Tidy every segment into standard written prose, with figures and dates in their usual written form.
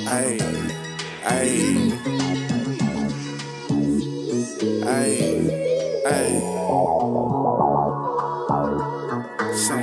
Ayy, ayy, ayy, ayy. Say,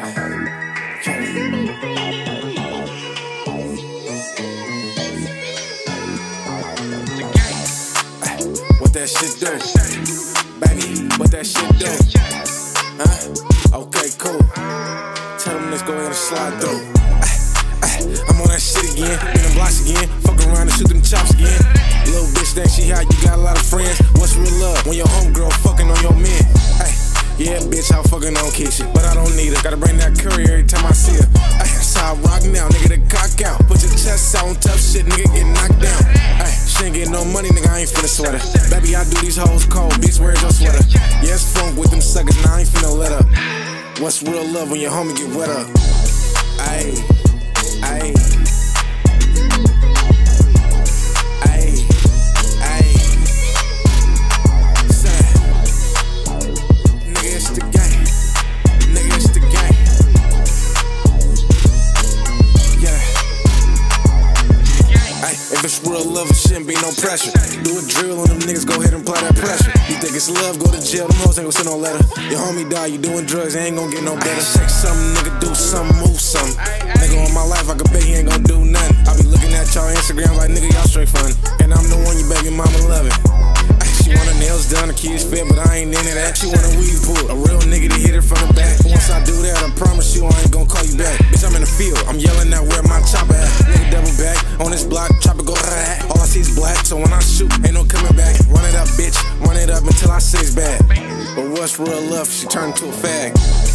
what that shit do? Baby, what that shit do? Huh? Okay, cool. Tell them let's go ahead and slide through. I'm on that shit again, in the blocks again. Fuck around and shoot them chops again. Little bitch think she hot, you got a lot of friends. What's real love when your homegirl fucking on your man? Ay, yeah, bitch, I'm fucking on kitchen, but I don't need her. Gotta bring that curry every time I see her. Ay, that's how I rock now, nigga, the cock out. Put your chest out on tough shit, nigga, get knocked down. Ay, she ain't getting no money, nigga, I ain't finna sweat her. Baby, I do these hoes cold, bitch, where's your sweater? Yeah, it's funk with them suckers, now I ain't finna let up. What's real love when your homie get wet up? Ay, ay. If it's real love, it shouldn't be no pressure. Do a drill on them niggas, go ahead and apply that pressure. You think it's love, go to jail, them hoes ain't gon' send no letter. Your homie die, you doing drugs, they ain't gon' get no better. Shake something, nigga, do something, move something. Nigga on my life, I could bet he ain't gon' do nothing. I be looking at y'all Instagram like, nigga, y'all straight fun. And I'm the one you baby mama loving. She want her nails done, her kids fed, but I ain't into that. She want a weave pull, a real nigga to hit her from the back. Once I do that, I promise you I ain't gon' call you back. Bitch, I'm in the field, I'm yelling out where my chopper at. Nigga double back, on this block, chopper go rat. All I see is black, so when I shoot, ain't no coming back. Run it up, bitch, run it up until I say it's bad. But what's real love, she turned into a fag.